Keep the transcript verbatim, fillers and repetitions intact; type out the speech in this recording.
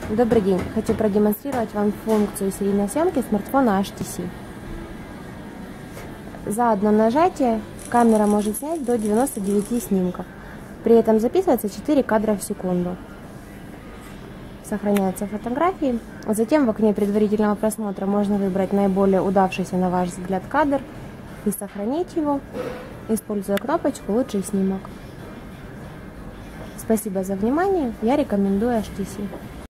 Добрый день! Хочу продемонстрировать вам функцию серийной съемки смартфона эйч ти си. За одно нажатие камера может снять до девяноста девяти снимков. При этом записывается четыре кадра в секунду. Сохраняются фотографии. Затем в окне предварительного просмотра можно выбрать наиболее удавшийся на ваш взгляд кадр и сохранить его, используя кнопочку «Лучший снимок». Спасибо за внимание. Я рекомендую эйч ти си.